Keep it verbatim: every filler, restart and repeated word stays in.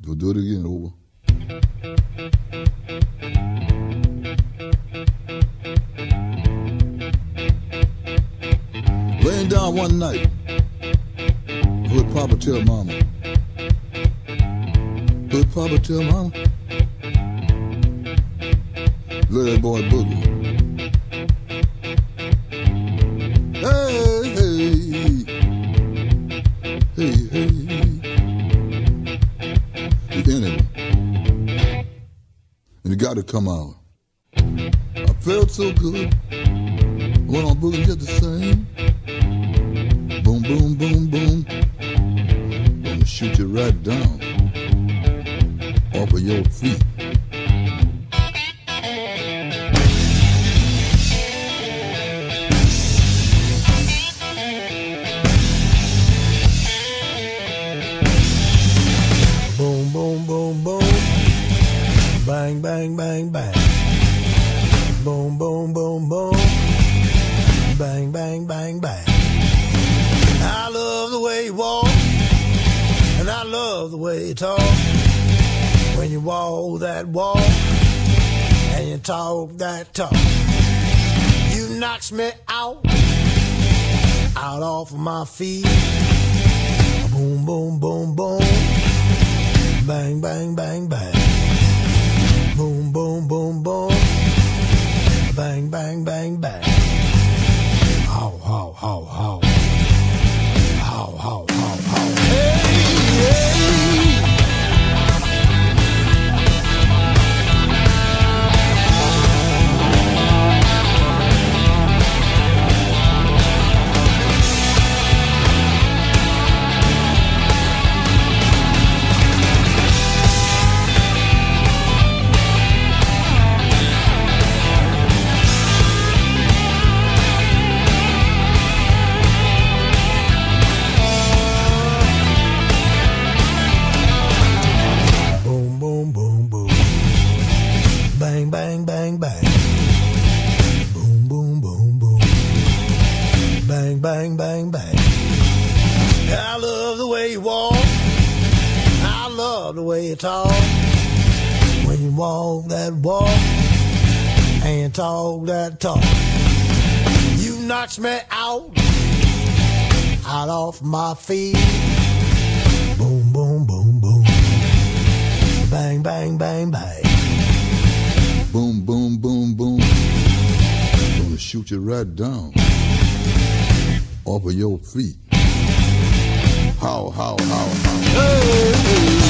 Do, do it again, over. Laying down one night, heard Papa tell Mama. Heard Papa tell Mama. Let that boy boogie. Hey, hey, hey, hey. The enemy. And it got to come out. I felt so good. I went on boogie just the same. Boom, boom, boom, boom. Gonna shoot you right down off of your feet. Boom, boom, boom, boom. Bang, bang, bang, bang. Boom, boom, boom, boom. Bang, bang, bang, bang. I love the way you walk, and I love the way you talk. When you walk that walk, and you talk that talk, you knocks me out, out off of my feet. Boom, boom, boom, boom. Bang, bang, bang, bang. Boom, boom, boom, boom. Bang, bang, bang, bang. How, how, how, how. How, how, how, how. Hey, hey. Bang, bang, bang, bang. Boom, boom, boom, boom. Bang, bang, bang, bang. I love the way you walk. I love the way you talk. When you walk that walk and you talk that talk, you knocks me out, out off my feet. Boom, boom, boom, boom. Bang, bang, bang, bang. Boom, boom, boom, boom. Gonna shoot you right down off of your feet. How, how, how, how. Hey, hey.